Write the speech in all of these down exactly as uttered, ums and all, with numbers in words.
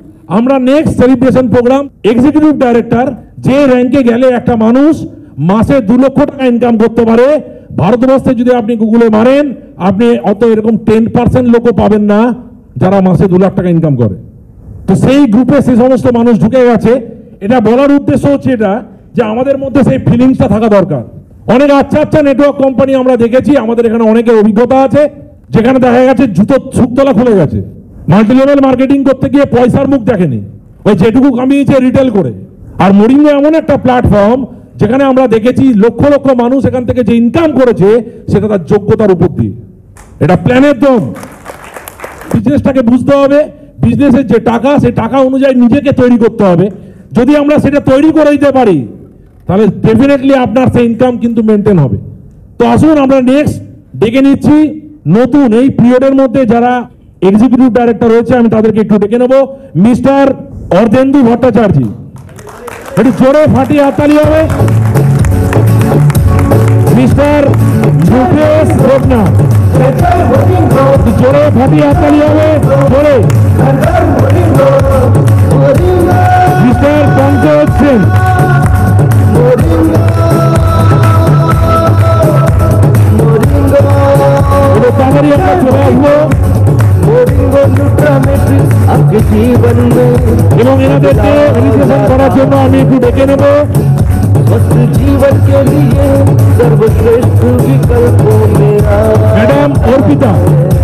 আমরা next celebration program executive director যে র্যাঙ্কে গেলে একটা মানুষ মাসে দু লক্ষ টাকা ইনকাম করতে পারে, ভারতবর্ষে যদি আপনি গুগলে মারেন আপনি অত এরকম টেন পার্সেন্ট লোকও পাবেন না যারা মাসে দু লাখ টাকা ইনকাম করে। তো সেই গ্রুপে সেই সমস্ত মানুষ ঢুকে গেছে। এটা বলার উদ্দেশ্য হচ্ছে এটা যে আমাদের মধ্যে সেই ফিলিংসটা থাকা দরকার। অনেক আচ্ছা আচ্ছা নেটওয়ার্ক কোম্পানি আমরা দেখেছি, আমাদের এখানে অনেকের অভিজ্ঞতা আছে, যেখানে দেখা গেছে জুতো সুকতলা খুলে গেছে, মাল্টি লেভেল মার্কেটিং করতে গিয়ে পয়সার মুখ দেখেনি, ওই যেটুকু কামিয়েছে রিটেল করে। আর মরিঙ্গো এমন একটা প্ল্যাটফর্ম যেখানে আমরা দেখেছি লক্ষ লক্ষ মানুষ এখান থেকে যে ইনকাম করেছে সেটা তার যোগ্যতার উপর দিয়ে। এটা প্ল্যানের দম। বিজনেসটাকে বুঝতে হবে, বিজনেসের যে টাকা সেই টাকা অনুযায়ী নিজেকে তৈরি করতে হবে। যদি আমরা সেটা তৈরি করে দিতে পারি তাহলে ডেফিনেটলি আপনার সেই ইনকাম কিন্তু মেনটেন হবে। তো আসুন আমরা নেক্সট ডেকে নিচ্ছি নতুন এই পিরিয়ডের মধ্যে যারা এক্সিকিউটিভ ডাইরেক্টর রয়েছে, আমি তাদেরকে একটু ডেকে নেব। মিস্টার অর্ধেন্দু ভট্টাচার্য, একটু জোরে ফাটিয়ে হাততালি হবে। মিস্টার মুকেশ দেবনাথ, জোরে ফাটিয়ে হাততালি হবে, জোরে। মিস্টার পঙ্কজ সেন, তাড়াতাড়ি আমরা চলে আসবো এবং এনাদেরকে রেজিস্ট্রেশন করার জন্য আমি একটু ডেকে নেব। जीवन के लिए सर्वश्रेष्ठ विकल्प मेरा मैडम अर्पिता,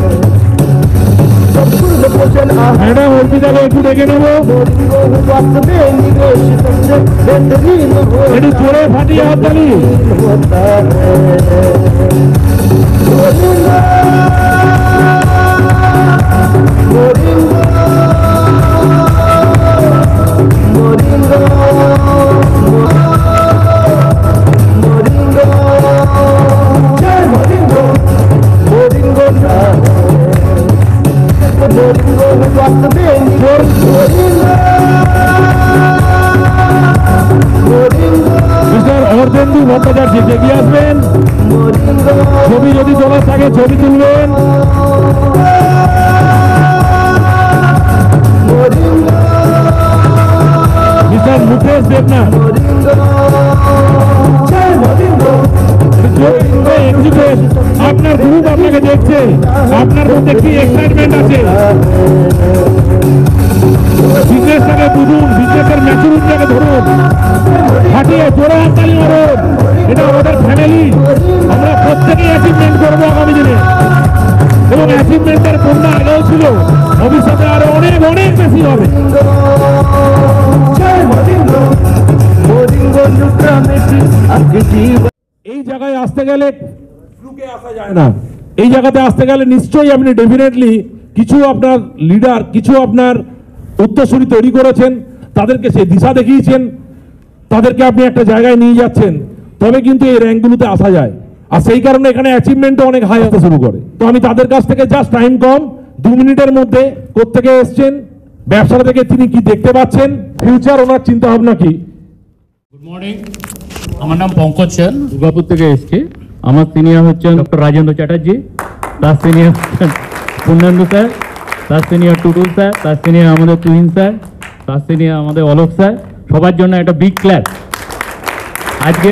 मैडम अर्पिता को একটু ডেকে নেব। একটু জোরে ফাটিয়ে হাততালি। মিস্টার অর্ধেন্দু ভট্টাচার্য এগিয়ে আসবেন, ছবি যদি তোলার থাকে ছবি তুলবেন। মিস্টার মুকেশ দেবনাথ, আপনার গ্রুপ আপনাকে দেখছে, আপনার মধ্যে কি এক্সাইটমেন্ট আছে, বিজনেসটাকে বুঝুন, বিজনেসের ম্যাচুরিটিটাকে ধরুন, ফাটিয়ে জোরে হাততালি মারুন। এটা আমাদের ফ্যামিলি, আমরা প্রত্যেকেই অ্যাচিভমেন্ট করবো আগামী দিনে এবং অ্যাচিভমেন্টের বন্যা আগেও ছিল, ভবিষ্যতে আরো অনেক অনেক বেশি হবে। এই জায়গায় আসতে গেলে ফ্লুকে আসা যায় না, এই জায়গাতে আসতে গেলে নিশ্চয়ই আপনি ডেফিনেটলি কিছু আপনার লিডার, কিছু আপনার উত্তরসূরি তৈরি করেছেন, তাদেরকে সেই দিশা দেখিয়েছেন, তাদেরকে আপনি একটা জায়গায় নিয়ে যাচ্ছেন, তবে কিন্তু এই র্যাঙ্কগুলোতে আসা যায়। আর সেই কারণে এখানে অ্যাচিভমেন্টও অনেক হাই হতে শুরু করে। তো আমি তাদের কাছ থেকে জাস্ট টাইম কম, দু মিনিটের মধ্যে কোত্থেকে এসছেন, ব্যবসা থেকে তিনি কি দেখতে পাচ্ছেন, ফিউচার ওনার চিন্তা ভাবনা কি। গুড মর্নিং, আমার নাম পঙ্কজ সেন, দুর্গাপুর থেকে এসেছি। আমার সিনিয়র হচ্ছেন ডক্টর রাজেন্দ্র চ্যাটার্জি, তার সিনিয়র হচ্ছেন পূর্ণেন্দু স্যার, তার সিনিয়র টুটুল স্যার, তার সিনিয়র আমাদের তুহিন স্যার, তার সিনিয়র আমাদের অলোক স্যার। সবার জন্য একটা বিগ ক্ল্যাপ। আজকে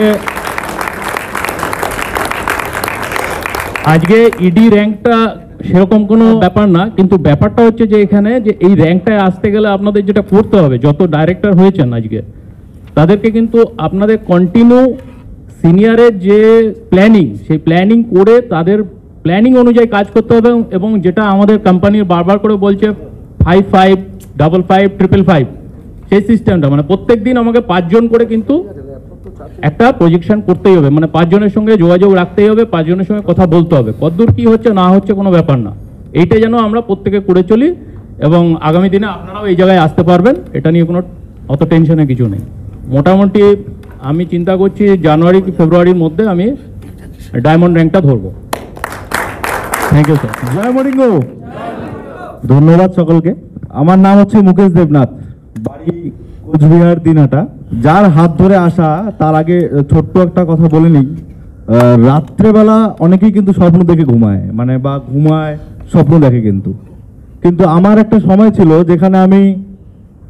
আজকে ইডি র্যাঙ্কটা সেরকম কোনো ব্যাপার না, কিন্তু ব্যাপারটা হচ্ছে যে এখানে যে এই র্যাঙ্কটায় আসতে গেলে আপনাদের যেটা করতে হবে, যত ডাইরেক্টর হয়েছেন আজকে তাদেরকে কিন্তু আপনাদের কন্টিনিউ সিনিয়রের যে প্ল্যানিং, সেই প্ল্যানিং করে তাদের প্ল্যানিং অনুযায়ী কাজ করতে হবে। এবং যেটা আমাদের কোম্পানির বারবার করে বলছে five five double five triple five, সেই সিস্টেমটা মানে প্রত্যেক দিন আমাকে পাঁচজন করে কিন্তু একটা প্রজেকশন করতেই হবে, মানে পাঁচজনের সঙ্গে যোগাযোগ রাখতেই হবে, পাঁচজনের সঙ্গে কথা বলতে হবে, কতদূর কি হচ্ছে না হচ্ছে কোনো ব্যাপার না। এইটা যেন আমরা প্রত্যেকে করে চলি এবং আগামী দিনে আপনারাও এই জায়গায় আসতে পারবেন, এটা নিয়ে কোনো অত টেনশনের কিছু নেই। মোটামুটি আমি চিন্তা করছি জানুয়ারি কি ফেব্রুয়ারির মধ্যে আমি ডায়মন্ড র্যাঙ্কটা ধরবো। Thank you sir. জয় মরিঙ্গো। ধন্যবাদ সকলকে। আমার নাম হচ্ছে মুকেশ দেবনাথ, বাড়ি কোচবিহার দিনহাটা। যার হাত ধরে আসা, তার আগে ছোট্ট একটা কথা বলে নিই। রাত্রেবেলা অনেকেই কিন্তু স্বপ্ন দেখে ঘুমায়, মানে বা ঘুমায় স্বপ্ন দেখে, কিন্তু কিন্তু আমার একটা সময় ছিল যেখানে আমি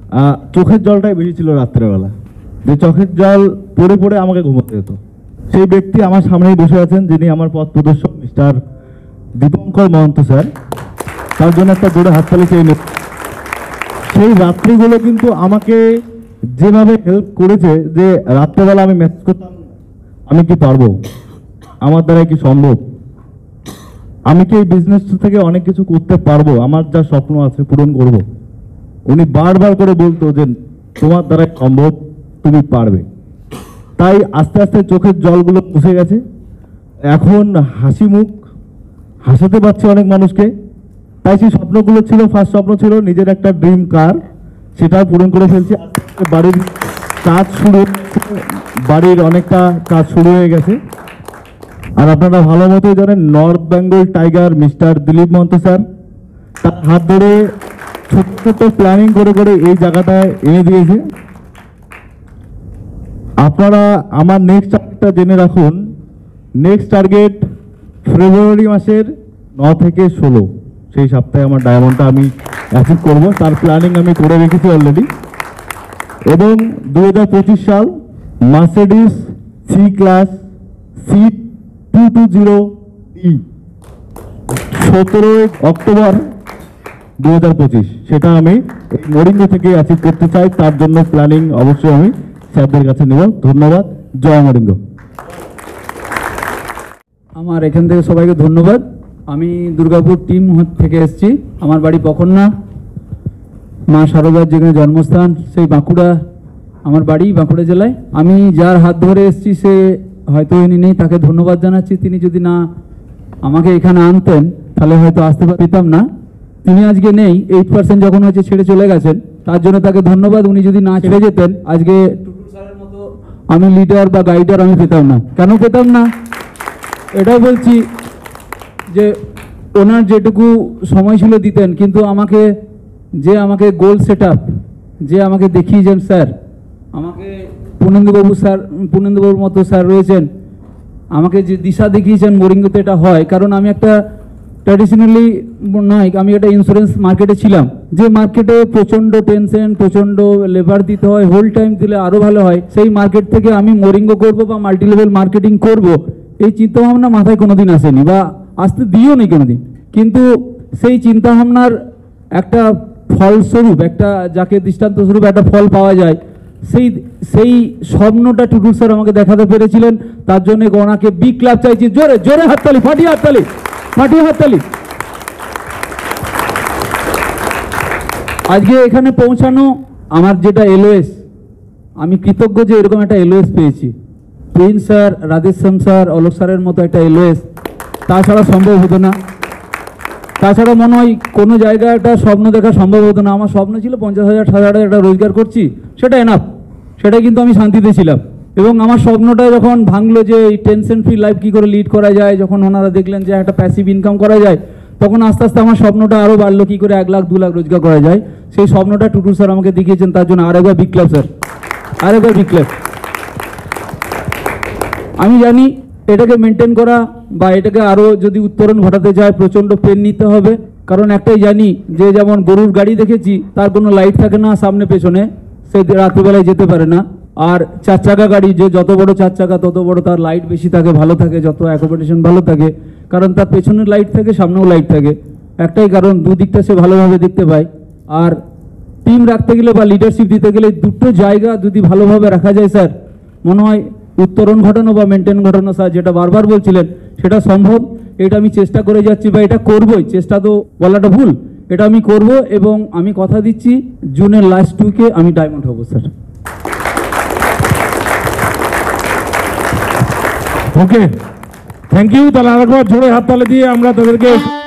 আহ, চোখের জলটাই বেশি ছিল রাত্রেবেলা, যে চোখের জল পড়ে পড়ে আমাকে ঘুমোতে যেত। সেই ব্যক্তি আমার সামনেই বসে আছেন, যিনি আমার পথ প্রদর্শক মিস্টার দীপঙ্কর মহন্ত স্যার। তার জন্য একটা জোরে হাততালি চেয়ে নেব। সেই রাত্রিগুলো কিন্তু আমাকে যেভাবে হেল্প করেছে, যে রাত্রেবেলা আমি ম্যাচ করতাম আমি কি পারবো, আমার দ্বারা কি সম্ভব, আমি কি এই বিজনেস থেকে অনেক কিছু করতে পারবো, আমার যা স্বপ্ন আছে পূরণ করব। উনি বারবার করে বলতো যে তোমার দ্বারা সম্ভব, তুমি পারবে। তাই আস্তে আস্তে চোখের জলগুলো মুছে গেছে, এখন হাসি মুখ, হাসাতে পারছে অনেক মানুষকে। তাই সেই স্বপ্নগুলো ছিল, ফার্স্ট স্বপ্ন ছিল নিজের একটা ড্রিম কার, সেটা পূরণ করে ফেলছি। বাড়ির কাজ শুরু, বাড়ির অনেকটা কাজ শুরু হয়ে গেছে। আর আপনারা ভালো মতোই জানেন, north Bengal tiger mister Dilip Mahanta sir, তার হাত ধরে ছোট্ট ছোট্ট প্ল্যানিং করে করে এই জায়গাটায় এনে দিয়েছে। আপনারা আমার নেক্সট টার্গেটটা জেনে রাখুন। নেক্সট টার্গেট ফেব্রুয়ারি মাসের ন থেকে ষোলো, সেই সপ্তাহে আমার ডায়মন্ডটা আমি অ্যাচিভ করবো, তার প্ল্যানিং আমি করে রেখেছি অলরেডি। এবং দু হাজার পঁচিশ সাল Mercedes C class C two two zero E সতেরোই অক্টোবর দু হাজার পঁচিশ, সেটা আমি এই মরিঙ্গ থেকে অ্যাচিভ করতে চাই। তার জন্য প্ল্যানিং অবশ্যই আমি স্যারদের কাছে নেব। ধন্যবাদ। জয় মরিঙ্গ। আমার এখান থেকে সবাইকে ধন্যবাদ। আমি দুর্গাপুর টিম থেকে এসেছি। আমার বাড়ি পখন্না, মা শারদার যেখানে জন্মস্থান, সেই বাঁকুড়া আমার বাড়ি, বাঁকুড়া জেলায়। আমি যার হাত ধরে এসেছি সে হয়তো ইনি নেই, তাকে ধন্যবাদ জানাচ্ছি। তিনি যদি না আমাকে এখানে আনতেন তাহলে হয়তো আসতে পেতাম না। তিনি আজকে নেই, এইট পার্সেন্ট যখন হয়েছে ছেড়ে চলে গেছেন, তার জন্য তাকে ধন্যবাদ। উনি যদি না ছেড়ে যেতেন আজকে টুটুল স্যারের মতো আমি লিডার বা গাইডার আমি পেতাম না। কেন পেতাম না এটাও বলছি, যে ওনার যেটুকু সময় ছিল দিতেন, কিন্তু আমাকে যে আমাকে গোল সেট আপ, যে আমাকে দেখিয়েছেন স্যার, আমাকে পূর্ণেন্দুবাবু স্যার, পূর্ণেন্দুবাবুর মতো স্যার রয়েছেন, আমাকে যে দিশা দেখিয়েছেন মরিঙ্গোতে এটা হয়। কারণ আমি একটা ট্র্যাডিশনালি নয়, আমি একটা ইন্স্যুরেন্স মার্কেটে ছিলাম, যে মার্কেটে প্রচণ্ড টেনশন, প্রচণ্ড লেবার দিতে হয়, হোল টাইম দিলে আরও ভালো হয়। সেই মার্কেট থেকে আমি মরিঙ্গো করব বা মাল্টি লেভেল মার্কেটিং করব, এই চিন্তাভাবনা মাথায় কোনোদিন আসেনি বা আসতে দিও নি কোনোদিন। কিন্তু সেই চিন্তাভাবনার একটা ফলস্বরূপ, একটা যাকে দৃষ্টান্তস্বরূপ একটা ফল পাওয়া যায়, সেই সেই স্বপ্নটা টুটুল স্যার আমাকে দেখাতে পেরেছিলেন। তার জন্য ওনাকে বিগ ক্লাব চাইছি। জোরে জোরে হাততালি, ফাটিয়ে হাততালি, ফাটিয়ে হাততালি। আজকে এখানে পৌঁছানো আমার যেটা এলওএস, আমি কৃতজ্ঞ যে এরকম একটা এলওএস পেয়েছি। Prince sir, Radheshyam sir, Alok স্যারের মতো একটা এলওএস, তাছাড়া সম্ভব হতো না। তাছাড়া মনে হয় কোনো জায়গায় একটা স্বপ্ন দেখা সম্ভব হতো না। আমার স্বপ্ন ছিল পঞ্চাশ হাজার ষাট হাজার একটা রোজগার করছি, সেটা এনাফ, সেটা কিন্তু আমি শান্তিতে ছিলাম। এবং আমার স্বপ্নটা যখন ভাঙলো যে এই টেনশন ফ্রি লাইফ কী করে লিড করা যায়, যখন ওনারা দেখলেন যে একটা প্যাসিভ ইনকাম করা যায়, তখন আস্তে আস্তে আমার স্বপ্নটা আরও বাড়লো, কী করে এক লাখ দু লাখ রোজগার করা যায়। সেই স্বপ্নটা টুটুল স্যার আমাকে দেখিয়েছেন। তার জন্য আরেকবার বিগ ক্লাব স্যার, আরেকবার বিগ ক্লাব। আমি জানি এটাকে মেনটেন করা বা এটাকে আরও যদি উত্তরণ ঘটাতে যায় প্রচণ্ড পেন নিতে হবে। কারণ একটাই জানি, যে যেমন গরুর গাড়ি দেখেছি, তার কোনো লাইট থাকে না সামনে পেছনে, সে রাত্রিবেলায় যেতে পারে না। আর চার চাকা গাড়ি, যে যত বড় চার চাকা তত বড় তার লাইট বেশি থাকে, ভালো থাকে, যত অ্যাকোমোডেশন ভালো থাকে, কারণ তার পেছনের লাইট থাকে, সামনেও লাইট থাকে। একটাই কারণ, দুদিকটা সে ভালোভাবে দেখতে পায়। আর টিম রাখতে গেলে বা লিডারশিপ দিতে গেলে দুটো জায়গা যদি ভালোভাবে রাখা যায় স্যার, মনে হয় উত্তরণ ঘটানো বা মেনটেন ঘটানো স্যার যেটা বারবার বলছিলেন, সেটা সম্ভব। এটা আমি চেষ্টা করে যাচ্ছি বা এটা করবই। চেষ্টা তো বলাটা ভুল, এটা আমি করব। এবং আমি কথা দিচ্ছি জুনের লাস্ট উইকে আমি ডায়মন্ড হব স্যার। Okay, thank you. তাহলে আরেকবার জোরে হাততালি দিয়ে আমরা তাদেরকে